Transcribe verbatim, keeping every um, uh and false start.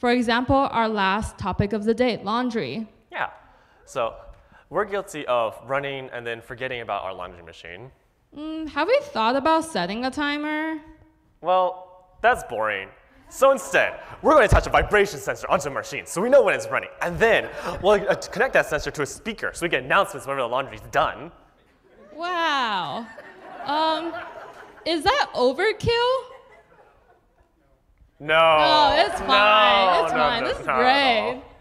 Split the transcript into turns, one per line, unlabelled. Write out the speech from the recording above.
For example, our last topic of the day, laundry.
Yeah. So we're guilty of running and then forgetting about our laundry machine.
Mm, have we thought about setting a timer?
Well, that's boring. So instead, we're going to attach a vibration sensor onto the machine so we know when it's running. And then we'll uh, connect that sensor to a speaker so we get announcements whenever the laundry's done.
Wow. Um, is that overkill?
No.
Oh, it's fine.
No,
It's
no,
fine.
no,
This is
no,
great.
no.